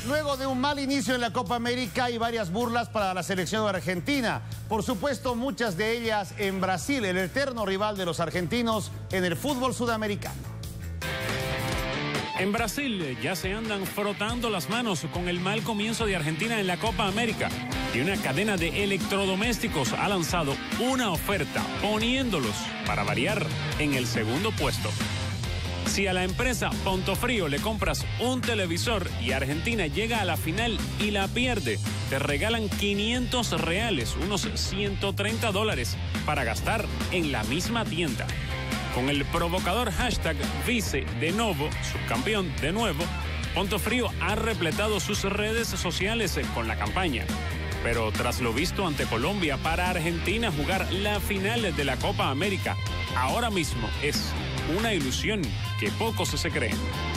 luego de un mal inicio en la Copa América hay varias burlas para la selección de Argentina. Por supuesto, muchas de ellas en Brasil, el eterno rival de los argentinos en el fútbol sudamericano. En Brasil ya se andan frotando las manos con el mal comienzo de Argentina en la Copa América. Y una cadena de electrodomésticos ha lanzado una oferta poniéndolos, para variar, en el segundo puesto. Si a la empresa Pontofrio le compras un televisor y Argentina llega a la final y la pierde, te regalan 500 reales, unos $130, para gastar en la misma tienda. Con el provocador hashtag Vice de Novo, subcampeón de nuevo, Pontofrio ha repletado sus redes sociales con la campaña. Pero tras lo visto ante Colombia, para Argentina jugar la final de la Copa América ahora mismo es una ilusión que pocos se creen.